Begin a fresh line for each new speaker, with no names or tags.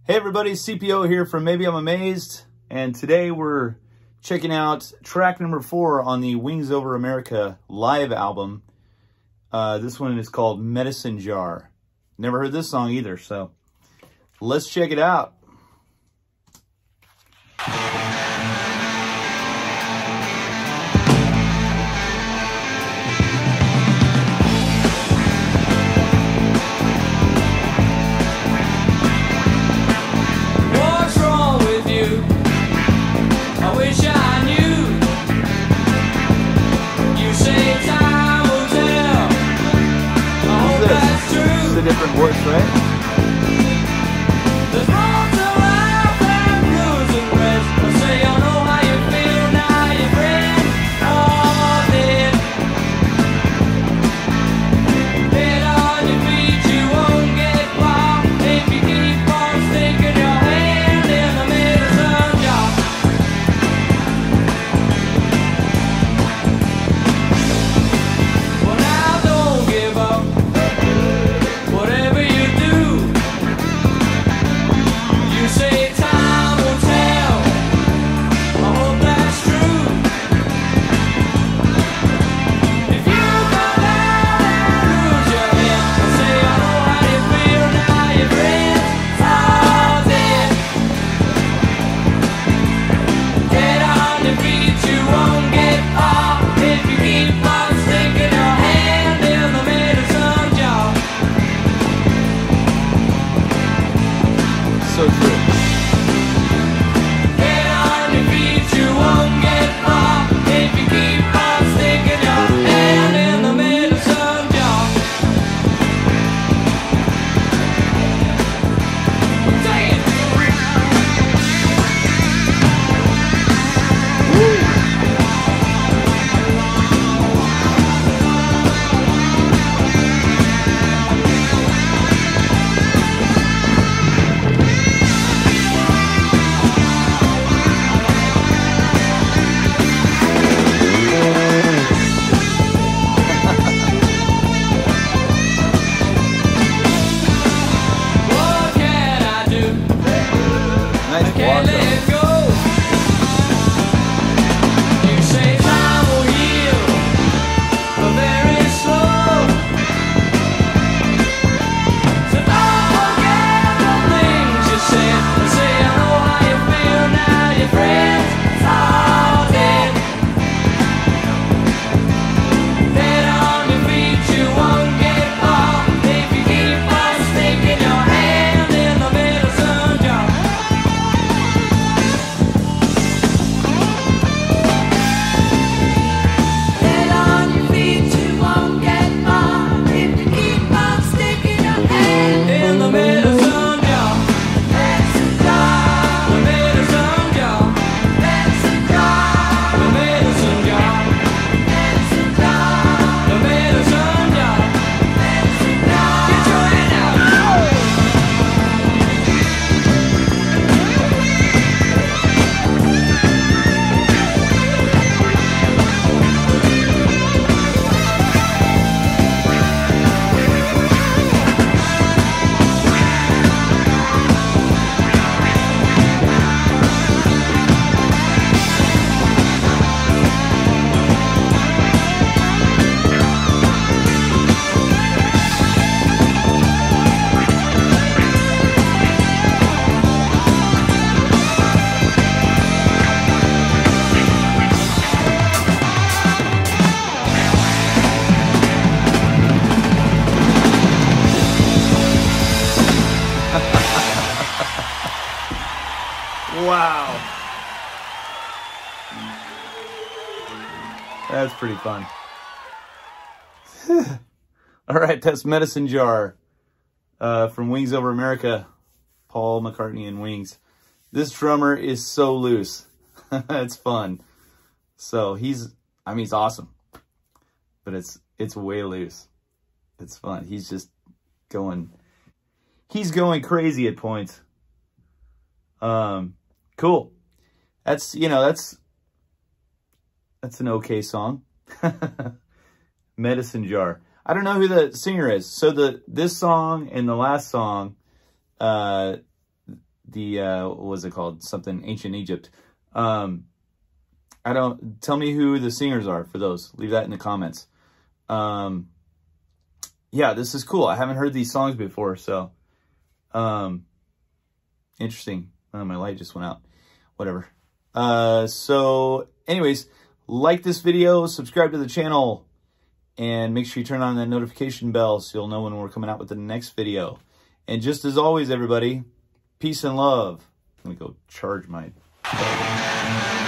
Hey everybody, CPO here from Maybe I'm Amazed, and today we're checking out track number 4 on the Wings Over America live album. This one is called Medicine Jar. Never heard this song either, so let's check it out. Different voice, right? There's more to life than blues and rest. I say I know how you feel now, your friend all dead. Head on your feet, you won't get far if you keep on sticking your hand in the medicine jar. Well, now don't give up. Whatever you do, you say time will tell. I hope that's true. If you go down and lose your head, I say I know how you feel now, your friends all dead. Get on your feet, you won't get far if you keep on sticking your hand in the medicine jar. So true. Get on your feet, you won't get far if you keep on sticking your hand in the medicine jar. Take it. What can I do? Nice I can't let it go. You say time will heal, but very slow. So don't forget the things you said. I say I know how you feel now, your friends all dead. Head on your feet, you won't get far if you keep on sticking your hand in the medicine jar. Head on your feet, you won't get far if you keep on sticking your hand in the medicine jar. Medicine jar, the medicine jar. Medicine jar, the medicine jar. Medicine jar, the medicine jar. Medicine jar. Get your hand out. Wow. That's pretty fun. All right, that's Medicine Jar from Wings Over America, Paul McCartney and Wings. This drummer is so loose. It's fun. So he's awesome, but it's way loose. It's fun. He's going crazy at points. Cool. That's an okay song. Medicine Jar. I don't know who the singer is. So this song and the last song,
what was it called? Something Ancient Egypt. Tell me who the singers are for those. Leave that in the comments. Yeah, this is cool. I haven't heard these songs before, so interesting. Oh, my light just went out. Whatever. So anyways, like this video, subscribe to the channel, and make sure you turn on that notification bell so you'll know when we're coming out with the next video. And just as always, everybody, peace and love. I'm gonna go charge my